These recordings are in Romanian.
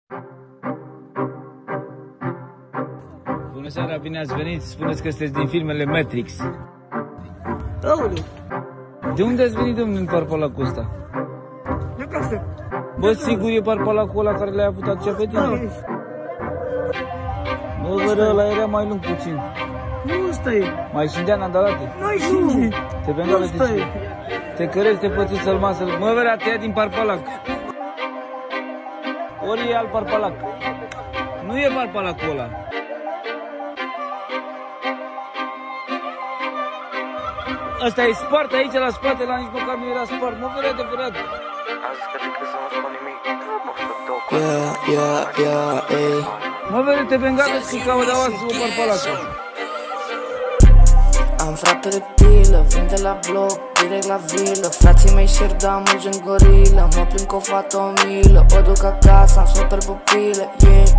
Bună seara, bine ați venit. Spuneți că sunteți din filmele Matrix. Aoleu. De unde ați venit, domnule, în parpalacul ăsta? De acasă. Bă, sigur e parpalacul ăla care l-ai avut atunci pe tine? Bă, vără, ăla era mai lung puțin. Nu ăsta e. Mai scindea în andalate? Mai scinde. Te venga pe tine. Te cărești, te pățești să-l masă. Mă, vără, te ia din parpalac. Ori e alt parpalac. Nu e parpalacul ăla. Ăsta e spart aici la spate, la nici măcar nu era spart. Mă, vără, adevărat. Yeah, Mă, vede, te bengalezi cu caudaua să o parpalacă. am frate de pilă, vin de la bloc, direct la vilă. Frații mei șer, da, mulgi în gorilă. Mă plin cu o fată o milă, o duc acasă, am super pupilă.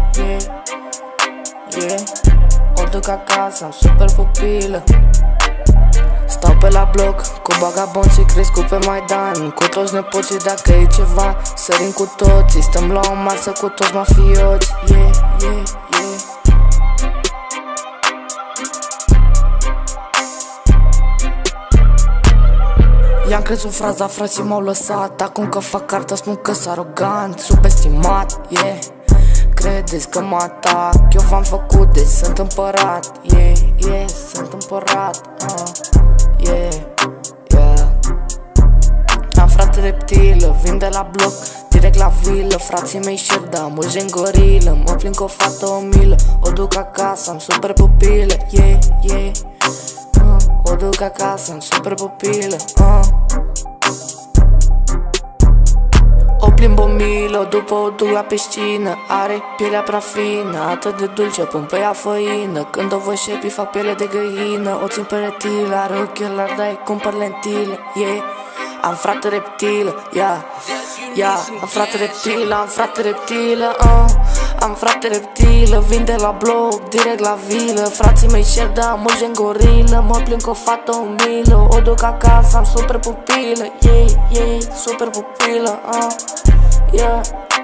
Yeah, o duc acasă, am super pupilă. Stau pe la bloc, cu bagabonții crescut pe Maidan. Cu toți nepoții dacă e ceva, sărim cu toții. Stăm la o masă cu toți mafioți. Yeah. I-am crezut fraza, frații m-au lăsat. Acum că fac cartă spun că-s arogant, subestimat, yeah. Credeți că mă atac, eu v-am făcut de sunt împărat. Yeah, sunt împărat, yeah. Am frate reptilă, vin de la bloc, direct la vilă. Frații mei șer, da, mulgi în gorilă. Mă plin cu o fată o milă, o duc acasă, am super pupilă. Yeah, o duc acasă, am super pupilă. O plimb o milă, după o duc la piscină. Are pielea prea fină, atât de dulce până pe ea făină. Când o văd șepi fac piele de găină. O țin pe retilă, are ochelari, dai cumpăr lentile. Yeah, am frate reptilă, yeah. Am frate reptilă, am frate reptilă, am frate reptilă, vin de la bloc, direct la vilă. Frații mei șer, da, mulgi în gorilă. Mă plin cu o fată o milă, o duc acasă, am super pupilă. Yeah, super pupilă, yeah.